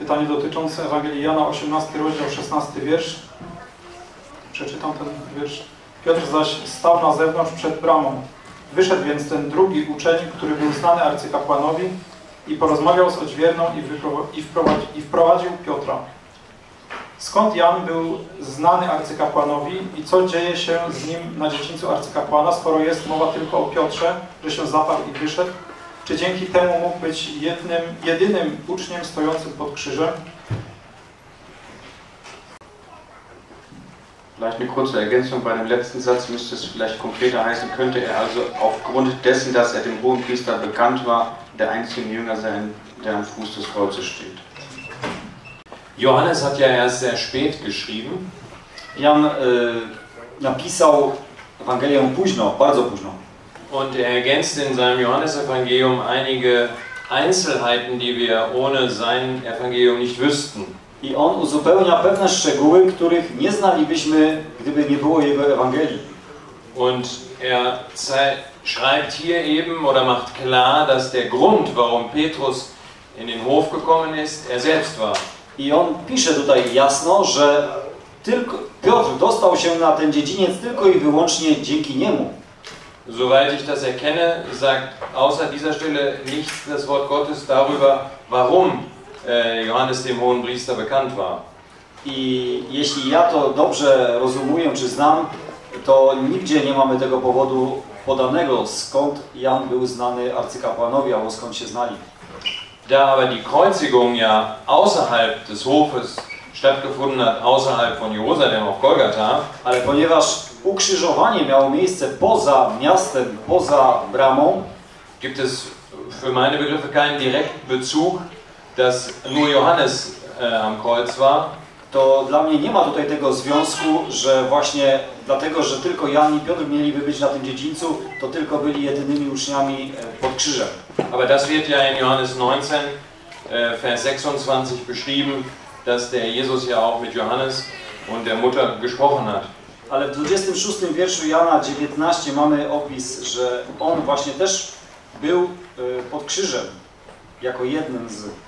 pytanie dotyczące Ewangelii Jana, 18 rozdział, 16 wiersz. Przeczytam ten wiersz. Piotr zaś stał na zewnątrz przed bramą. Wyszedł więc ten drugi uczeń, który był znany arcykapłanowi i porozmawiał z odźwierną i wprowadził Piotra. Skąd Jan był znany arcykapłanowi i co dzieje się z nim na dziedzińcu arcykapłana, skoro jest mowa tylko o Piotrze, że się zaparł i wyszedł? Czy dzięki temu mógł być jedynym uczniem stojącym pod krzyżem? Vielleicht eine kurze Ergänzung bei dem letzten Satz müsste es vielleicht konkreter heißen, könnte er also aufgrund dessen, dass er dem Hohenpriester bekannt war, der einzige Jünger sein, der am Fuß des Kreuzes steht. Johannes hat ja erst sehr spät geschrieben. Jan napisał Ewangelię późno, bardzo późno. Und er ergänzt in seinem Johannesevangelium einige Einzelheiten, die wir ohne sein Evangelium nicht wüssten. I on uzupełnia pewne szczegóły, których nie znalibyśmy, gdyby nie było jego Ewangelii. Und er schreibt hier eben oder macht klar, dass der Grund, warum Petrus in den Hof gekommen ist, er selbst war. I on pisze tutaj jasno, że tylko Piotr dostał się na ten dziedziniec tylko i wyłącznie dzięki niemu. Soweit ich das erkenne, sagt außer dieser Stelle nichts das Wort Gottes darüber, warum Johannes dem Hohenpriester bekannt war. I jeśli ja to dobrze rozumuję, czy znam, to nigdzie nie mamy tego powodu podanego, skąd Jan był znany arcykapłanowi, albo skąd się znali. Da aber die Kreuzigung ja außerhalb des Hofes stattgefunden hat, außerhalb von Jerusalem auf Golgatha, ale ponieważ ukrzyżowanie miało miejsce poza miastem, poza bramą, gibt es für meine Begriffe keinen direkten Bezug, dass nur Johannes am Kreuz war. To dla mnie nie ma tutaj tego związku, że właśnie dlatego, że tylko Jan i Piotr mieliby być na tym dziedzińcu, to tylko byli jedynymi uczniami pod krzyżem. Aber das wird ja in Johannes 19, Vers 26 beschrieben, dass der Jesus ja auch mit Johannes und der Mutter gesprochen hat. Ale w 26 wierszu Jana 19 mamy opis, że on właśnie też był pod krzyżem, jako jednym z